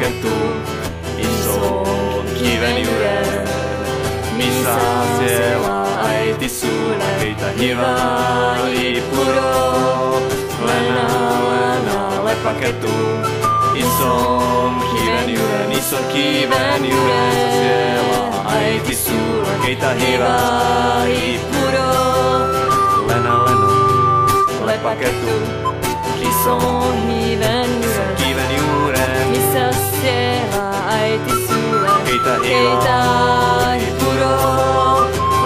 paketu ison kiven juuren, missä siellä äiti sulle keitä hyvää ipuro. Länä paketu ison kiven juuren, siellä äiti sulle keitä hyvää ipuro. Länä paketu ison kiven juuren, missä siellä äiti sulle keitä hyvää ipuro.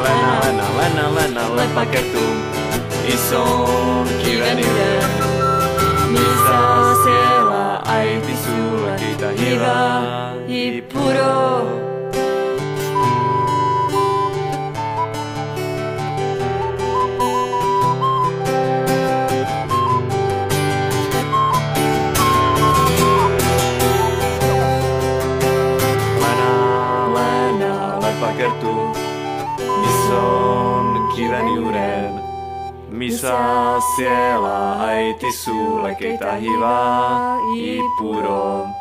Länä paketu ison kiven juuren, missä siellä äiti sulle keitä hyvää ipuro. Pakertuu ison kiven juuren, missä siellä äiti sulle keitä hyvää ipuro.